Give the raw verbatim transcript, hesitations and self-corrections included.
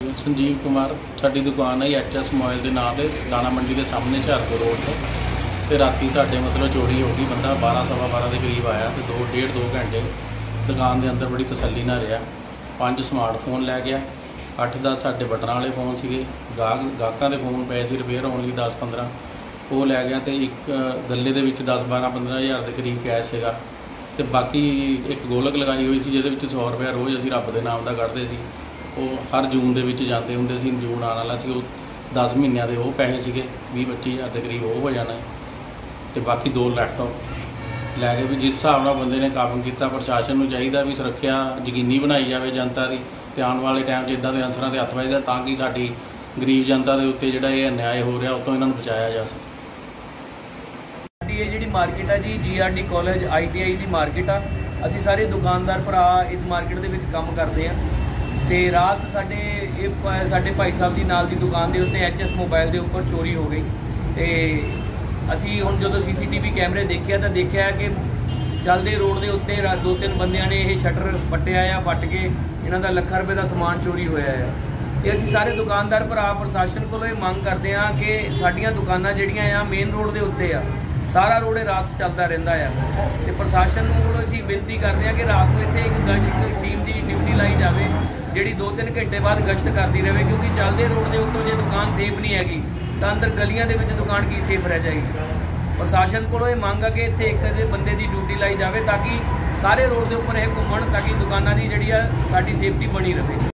संजीव कुमार साडी दुकान है H S mobile के नाम से दाना मंडी के सामने हुशियारपुर रोड से तो राती साढ़े मतलब चोरी हो गई। बंदा बारह सवा बारह के करीब आया तो दो डेढ़ दो घंटे दुकान के अंदर बड़ी तसल्ली ना रहा। पाँच स्मार्टफोन लै गया, अठ दस साढ़े बटन वाले फोन से गाहक गाहकों के फोन पे से रिपेयर होने लगी दस पंद्रह वो लै गया। तो एक गले के दस बारह पंद्रह हज़ार के करीब कैश है। तो बाकी एक गोलक लगाई हुई सी जिहदे विच सौ रुपया रोज़ असीं रब के नाम का कढ़ते सी। वो हर जून के विच जाते हुंदे सी, जून आने वाला सी, दस महीनों के वो पैसे सीगे भी पच्ची हज़ार के करीब वो हो जाना। तो बाकी दो लैपटॉप लै गए। भी जिस हिसाब नाल बंदे ने काम किया, प्रशासन नूं चाहीदा भी सुरक्षा यकीनी बनाई जाए जनता की। तो आने वाले टाइम च इदां दे अंसरां ते हत्थ वजदा ताकि साडी गरीब जनता के उत्ते जिहड़ा ये अन्याय हो रहा उतों इन्हां नूं बचाया जा सके। ये जी मार्केट है जी G R D college I T I की मार्केट आ। असी सारे दुकानदार भरा इस मार्केट के काम करते हैं। तो रात साढ़े साढ़े भाई साहब की नाल की दुकान के उत्ते एच एस मोबाइल के उपर चोरी हो गई। तो असी हुण जो सी सी टी वी कैमरे देखिया तो देखा कि चलते रोड के उत्ते दो तीन बंदियां ने यह शटर पट्टिया आ, पट के इन्हों का लखा रुपये का समान चोरी होया है। तो असी सारे दुकानदार भरा प्रशासन को मंग करते हैं कि साडियां दुकानां जिहड़ियां आ मेन रोड के उत्ते आ, सारा रोड रात चलता रहिंदा है। तो प्रशासन को असीं बेनती करते हैं कि रात को इत्थे एक गश्त टीम की ड्यूटी लाई जाए जिहड़ी दो तीन घंटे बाद गश्त करती रहे, क्योंकि चलते रोड के उत्तों जो दुकान सेफ नहीं हैगी तो अंदर गलियां दे विच दुकान की सेफ रह जाएगी। प्रशासन को यह मंग है कि इत्थे एक बंदे की ड्यूटी लाई जाए ताकि सारे रोड के उपर यह घूमण ताकि दुकानां की जिहड़ी आ साडी सेफ्टी बनी रहे।